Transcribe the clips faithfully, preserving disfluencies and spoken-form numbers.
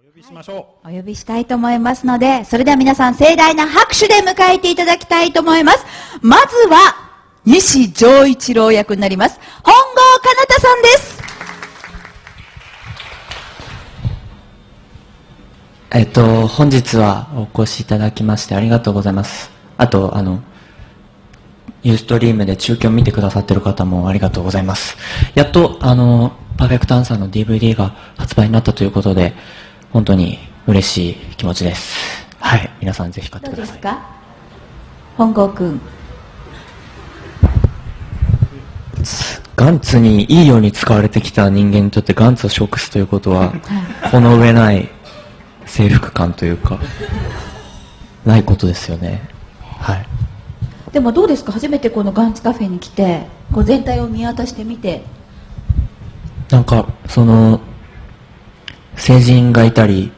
呼びしましょお呼びしたいと思いますので、それでは皆さん盛大な拍手で迎えていただきたいと思います。まずは、西丈一郎役になります、本郷奏多さんです。 えっと、本日はお越しいただきましてありがとうございます。あと、あの、ユーストリームで中継を見てくださってる方もありがとうございます。やっと、あの、パーフェクトアンサーの ディーブイディー が発売になったということで、本当に嬉しい気持ちです。はい。皆さんぜひ買ってください。 どうですか、本郷くん。 ガンツにいいように使われてきた人間にとってガンツを食すということは、この上ない征服感というか、ないことですよね。はい。 でもどうですか、初めてこのガンツカフェに来て、こう全体を見渡してみて。 なんか、その、成人がいたり、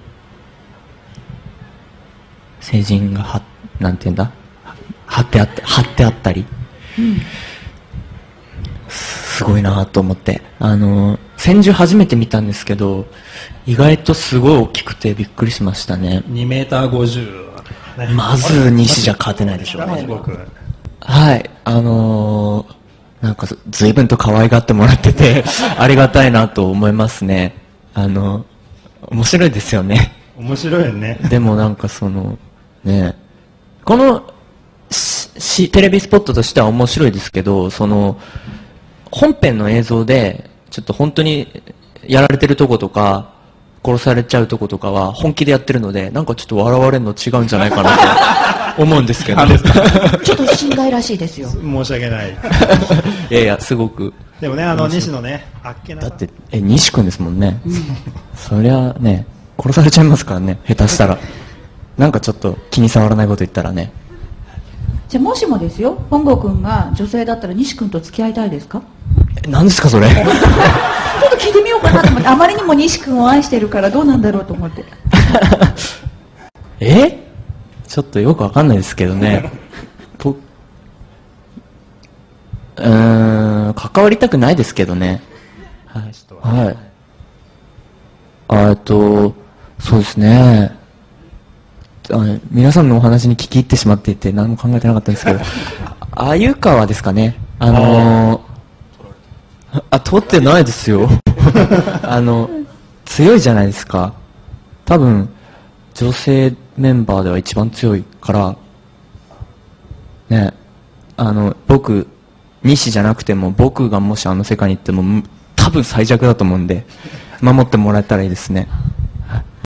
成人がは、なんていうんだ貼ってあった、貼ってあったり、うん、すごいなと思って。あの、千住初めて見たんですけど、意外とすごい大きくてびっくりしましたね。 にメーターごじゅう、ね、 まず西じゃ勝てないでしょうね。はい、あのー、なんか随分と可愛がってもらっててありがたいなと思いますね。あの面白いですよね。 面白いよね。 でもなんかそのね、このしテレビスポットとしては面白いですけど、その本編の映像でちょっと本当にやられてるとことか殺されちゃうとことかは本気でやってるので、なんかちょっと笑われるの違うんじゃないかなと思うんですけどちょっと心外らしいですよ。 申し訳ない。 いやいや、すごく。 でもね、あの西野ね、あっけなだってえ西君ですもんね、うん、そりゃね殺されちゃいますからね、下手したらなんかちょっと気に障らないこと言ったらね。 じゃあもしもですよ、本郷君が女性だったら西君と付き合いたいですか？ え、何ですかそれちょっと聞いてみようかなと思って、あまりにも西君を愛してるからどうなんだろうと思ってえちょっとよくわかんないですけどねとうーん、関わりたくないですけどね。はい、はい、あとそうですね、あの皆さんのお話に聞き入ってしまっていて何も考えてなかったんですけど鮎川ですかね、あのー、あ、取ってないですよあの強いじゃないですか、多分女性メンバーでは一番強いからね。あの僕西じゃなくても僕がもしあの世界に行っても多分最弱だと思うんで守ってもらえたらいいですね。